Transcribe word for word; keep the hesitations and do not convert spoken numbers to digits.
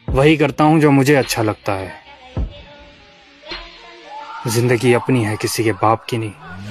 वही करता हूँ जो मुझे अच्छा लगता है। जिंदगी अपनी है, किसी के बाप की नहीं।